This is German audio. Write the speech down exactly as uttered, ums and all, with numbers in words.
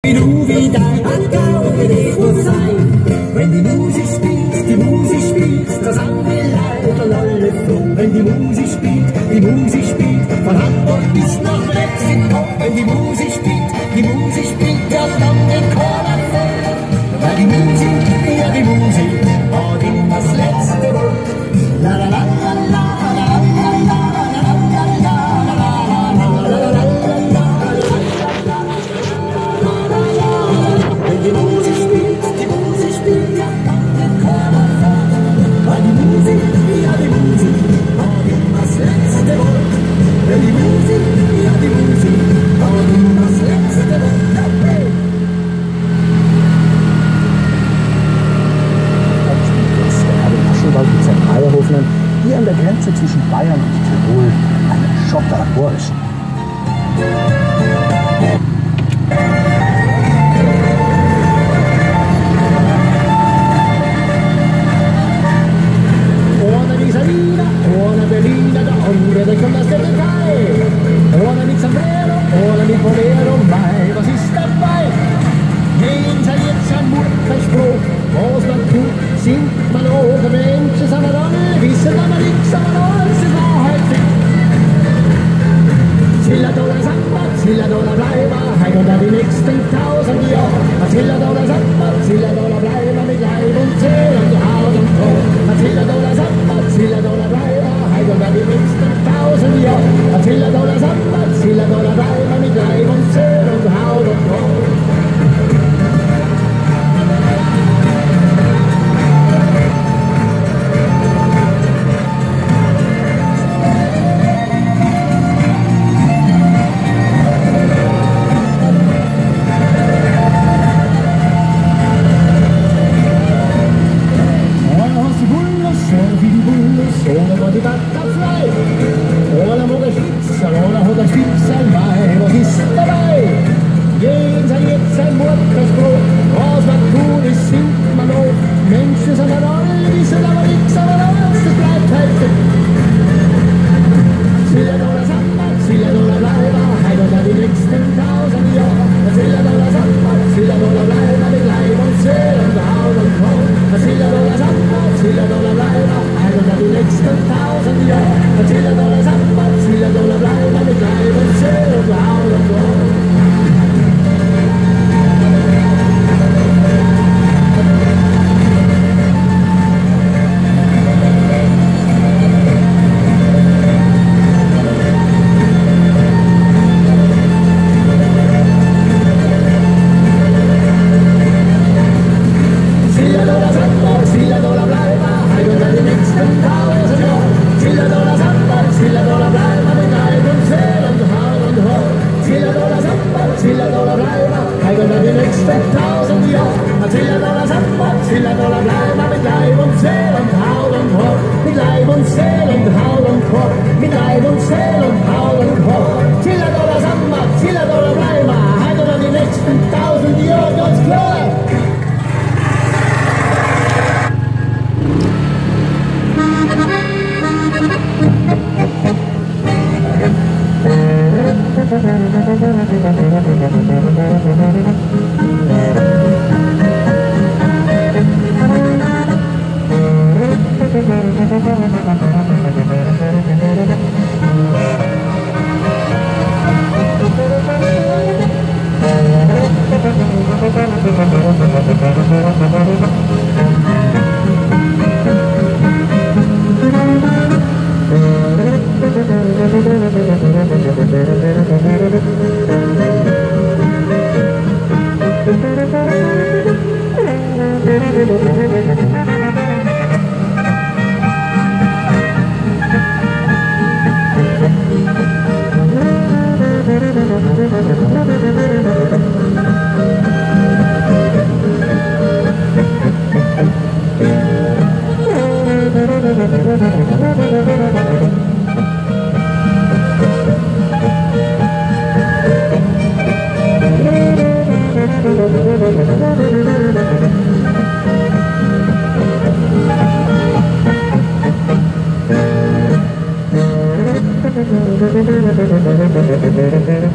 Wie du, wie dein Akkord muss sein. Wenn die Musik spielt, die Musik spielt, da sind wir laut und alle froh. Wenn die Musik spielt, die Musik spielt, von Hamburg bis nach Mexiko. Wenn die Musik spielt, die Musik spielt, ja dann den Chor voll. Weil die Musik, ja die Musik, hat immer das letzte Wort. La la la la la la la la la la la la la la la. Wenn die Musik spielt, die Musik spielt, ja dann den Chor voll. Weil die Musik, ja die Musik, hat immer das letzte Wort. Wenn die Musik, ja die Musik, hat immer das letzte Wort. Die Zentralhofenen, die an der Grenze zwischen Bayern und Tirol einen Schotter Burschen. Una di salida, una berlina, der andere, der kommt aus der Türkei. Una mit Sombrero, una mit Bolero, mei, was ist dabei? Jeden Tag jetzt ein Mutterspruch, was man tut, singt man auch, Menschen sind wir alle, wissen aber nichts, aber alles ist Wahrheit. Zilla Dollar Samba, Zilla Dollar bleiben, heim unter die nächsten tausend Jahre. Zilla Dollar Samba, Zilla Dollar bleiben, mit Leib und Seele und Haut und Tor. Zilla Dollar Samba, Zilla Dollar bleiben, heim unter die nächsten tausend Jahre. Zilla Dollar Samba, Zilla Dollar bleiben, mit Leib und Seele und Haut und Tor. Thank you.